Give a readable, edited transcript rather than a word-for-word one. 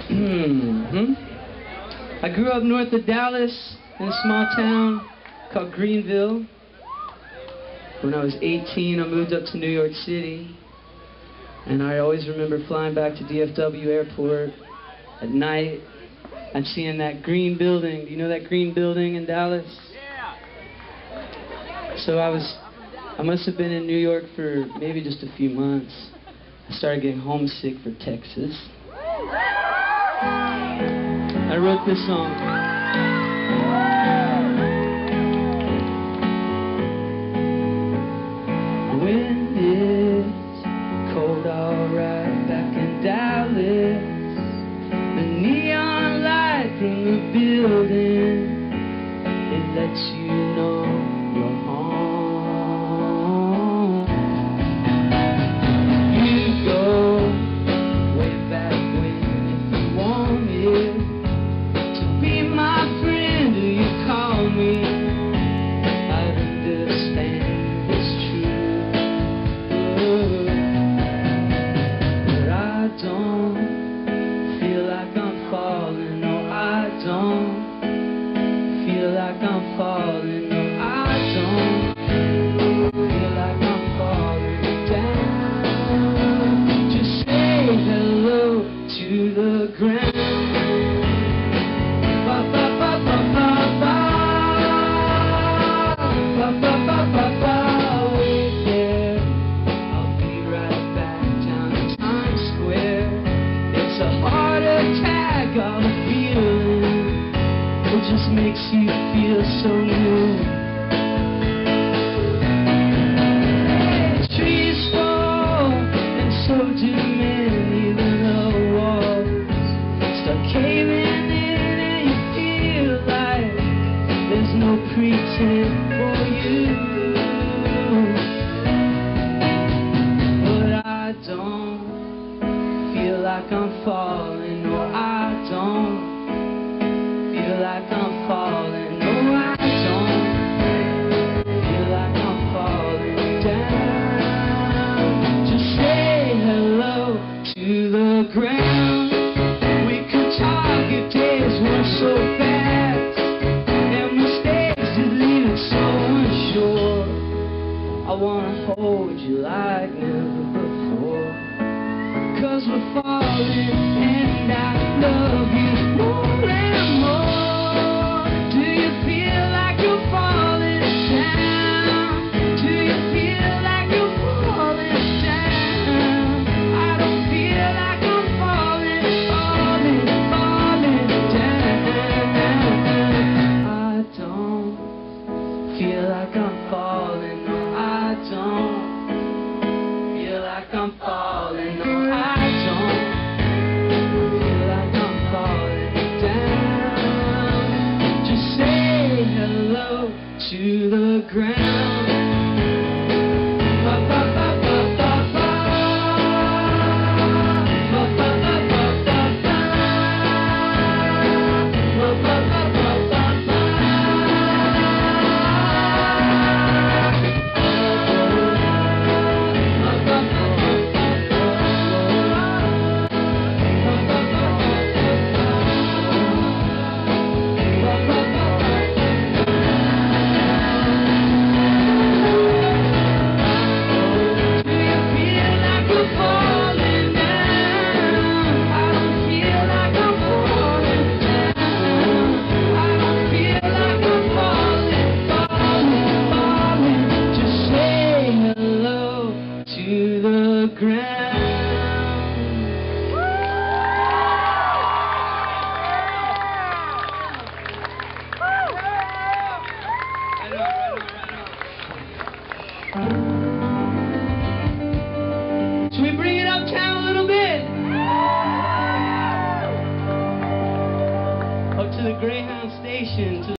I grew up north of Dallas in a small town called Greenville. When I was 18, I moved up to New York City. And I always remember flying back to DFW Airport at night and seeing that green building. Do you know that green building in Dallas? So I must have been in New York for maybe just a few months. I started getting homesick for Texas. I wrote this song. When it's cold, alright, back in Dallas, the neon light from the building, it lets you know you're home. You go way back when, if you want me to be my friend, do you call me? I'd understand it's true, but I don't feel like I'm falling. No, I don't feel like I'm falling. No, I don't feel like I'm falling down. Just say hello to the ground. It just makes you feel so new. Trees fall, and so do many. The walls start caving in, and you feel like there's no pretend for you. But I don't feel like I'm falling. No, I don't feel like I'm falling. No, I don't feel like I'm falling down. Just say hello to the ground. We could talk if days weren't so fast, and mistakes that leave it so unsure. I wanna hold you like never before, 'cause we're falling and I love you more.